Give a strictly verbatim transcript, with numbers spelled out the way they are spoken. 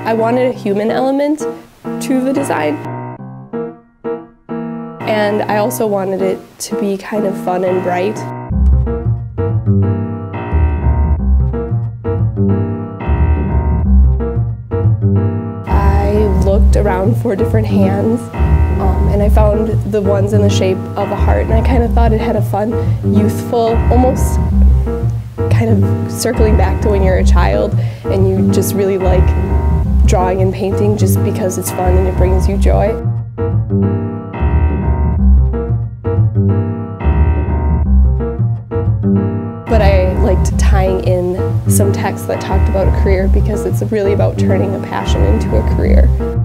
I wanted a human element to the design. And I also wanted it to be kind of fun and bright. I looked around for different hands, um, and I found the ones in the shape of a heart, and I kind of thought it had a fun, youthful, almost kind of circling back to when you're a child and you just really like drawing and painting just because it's fun and it brings you joy. But I liked tying in some text that talked about a career because it's really about turning a passion into a career.